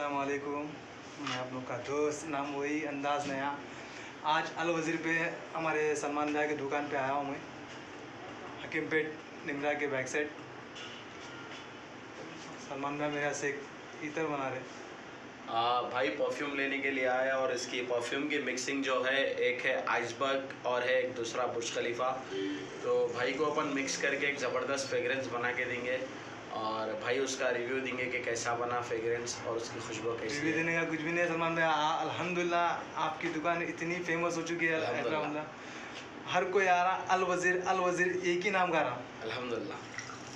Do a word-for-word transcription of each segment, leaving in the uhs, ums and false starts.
अस्सलाम वालेकुम, मैं आप लोग का दोस्त, नाम वही अंदाज़ नया। आज अल वज़ीर पे हमारे सलमान भाई की दुकान पे आया हूँ मैं, हकीमपेट निमरा के बैक साइड। सलमान भाई मेरा से इतर बना रहे आ, भाई परफ्यूम लेने के लिए आया और इसकी परफ्यूम की मिक्सिंग जो है, एक है आइसबर्ग और है एक दूसरा बुर्ज खलीफा। तो भाई को अपन मिक्स करके एक ज़बरदस्त फ्रेगरेंस बना के देंगे और भाई उसका रिव्यू देंगे कि कैसा बना फ्रेगरेंस और उसकी खुशबू कैसी है। रिव्यू देने का कुछ भी नहीं है सलमान भाई, अल्हम्दुलिल्लाह आपकी दुकान इतनी फेमस हो चुकी है, अल्हम्दुलिल्लाह हर कोई आ रहा, अल वज़ीर अल वज़ीर एक ही नाम का रहा, अल्हम्दुलिल्लाह।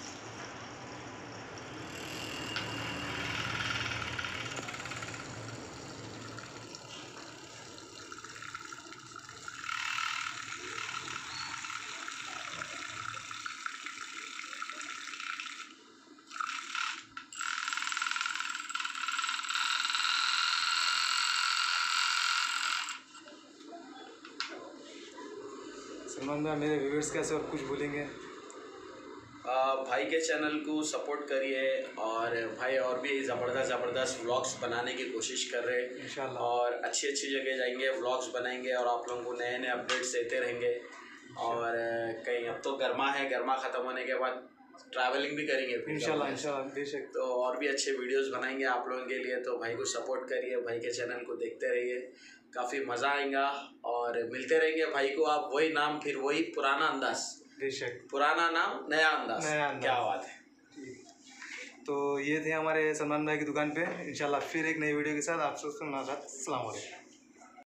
सलमान भाई मेरे व्यूअर्स कैसे और कुछ बोलेंगे? आ, भाई के चैनल को सपोर्ट करिए और भाई और भी ज़बरदस्त ज़बरदस्त व्लॉग्स बनाने की कोशिश कर रहे हैं इंशाल्लाह, और अच्छी अच्छी जगह जाएंगे, व्लॉग्स बनाएंगे और आप लोगों को नए नए अपडेट्स देते रहेंगे। और कहीं अब तो गर्मा है, गर्मा ख़त्म होने के बाद ट्रैवलिंग भी करेंगे इंशाल्लाह इंशाल्लाह बेशक। तो और भी अच्छे वीडियोस बनाएंगे आप लोगों के लिए। तो भाई को सपोर्ट करिए, भाई के चैनल को देखते रहिए, काफ़ी मज़ा आएगा और मिलते रहेंगे भाई को। आप वही नाम, फिर वही पुराना अंदाज, बेशक पुराना नाम नया अंदाज, नया अंदाज। क्या बात है। तो ये थे हमारे सलमान भाई की दुकान पे। इंशाल्लाह फिर एक नई वीडियो के साथ आप सबसे मुलाकात। अस्सलाम वालेकुम।